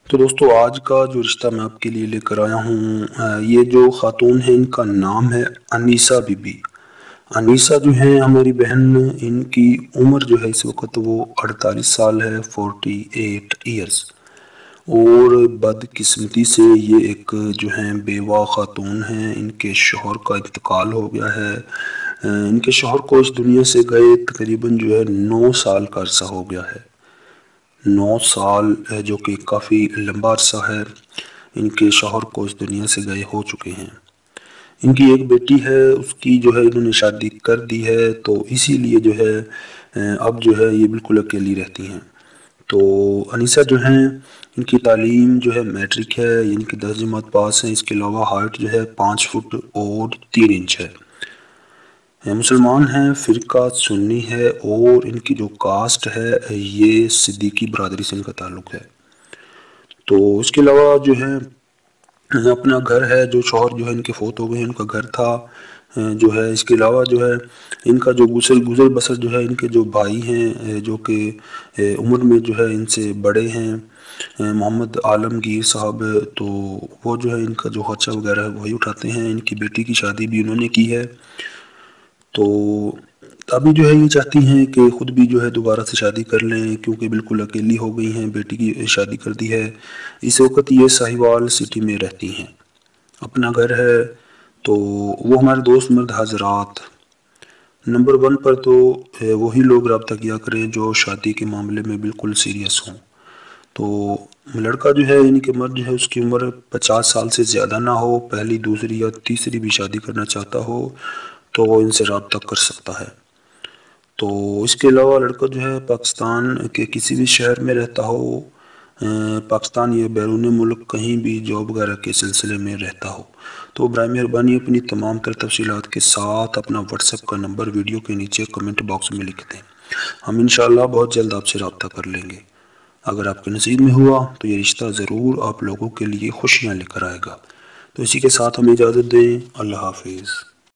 تو دوستو آج کا جو رشتہ میں آپ کے لیے لے کر آیا ہوں، یہ جو خاتون ہے ان کا نام ہے انیسہ بی بی۔ انیسہ جو ہیں ہماری بہن، ان کی عمر جو ہے اس وقت وہ 48 سال ہے، 48 ایئرس۔ اور بدقسمتی سے یہ ایک جو ہیں بیوہ خاتون ہیں، ان کے شوہر کا انتقال ہو گیا ہے۔ ان کے شوہر کو اس دنیا سے گئے تقریباً جو ہے 9 سال کا عرصہ ہو گیا ہے۔ 9 سال جو کہ کافی لمبا عرصہ ہے، ان کے شوہر کو اس دنیا سے گئے ہو چکے ہیں۔ ان کی ایک بیٹی ہے، اس کی جو ہے انہوں نے شادی کر دی ہے، تو اسی لیے جو ہے اب جو ہے یہ بالکل اکیلی رہتی ہیں۔ تو انیسہ جو ہیں ان کی تعلیم جو ہے میٹرک ہے، ان کی 10 جماعت پاس ہیں۔ اس کے علاوہ ہائٹ جو ہے 5 فٹ اور 3 انچ ہے۔ مسلمان ہیں، فرقہ سنی ہے، اور ان کی جو کاسٹ ہے یہ صدیقی برادری سے ان کا تعلق ہے۔ تو اس کے علاوہ جو ہے اپنا گھر ہے، جو شوہر جو ہے ان کے فوت ہو گئے ہیں ان کا گھر تھا جو ہے۔ اس کے علاوہ جو ہے ان کا جو گزر بسر جو ہے، ان کے جو بھائی ہیں جو کہ عمر میں جو ہے ان سے بڑے ہیں، محمد عالمگیر صاحب، تو وہ جو ہے ان کا جو خرچہ وغیرہ ہے وہی اٹھاتے ہیں۔ ان کی بیٹی کی شادی بھی انہوں نے کی ہے۔ تو ابھی جو ہے یہ چاہتی ہیں کہ خود بھی جو ہے دوبارہ سے شادی کر لیں، کیونکہ بالکل اکیلی ہو گئی ہیں، بیٹی کی شادی کر دی ہے۔ اس وقت یہ ساہیوال سٹی میں رہتی ہیں، اپنا گھر ہے۔ تو وہ ہمارے دوست مرد حضرات، نمبر 1 پر تو وہی لوگ رابطہ کیا کریں جو شادی کے معاملے میں بالکل سیریس ہوں۔ تو لڑکا جو ہے یعنی کہ مرد جو ہے، اس کی عمر 50 سال سے زیادہ نہ ہو، پہلی دوسری یا تیسری بھی شادی کرنا چاہتا ہو تو وہ ان سے رابطہ کر سکتا ہے۔ تو اس کے علاوہ لڑکا جو ہے پاکستان کے کسی بھی شہر میں رہتا ہو، پاکستان یا بیرون ملک کہیں بھی جاب وغیرہ کے سلسلے میں رہتا ہو، تو برائے مہربانی اپنی تمام تر تفصیلات کے ساتھ اپنا واٹس ایپ کا نمبر ویڈیو کے نیچے کمنٹ باکس میں لکھ دیں۔ ہم انشاءاللہ بہت جلد آپ سے رابطہ کر لیں گے۔ اگر آپ کے نصیب میں ہوا تو یہ رشتہ ضرور آپ لوگوں کے لیے خوشیاں لے کر آئے گا۔ تو اسی کے ساتھ ہمیں اجازت دیں، اللہ حافظ۔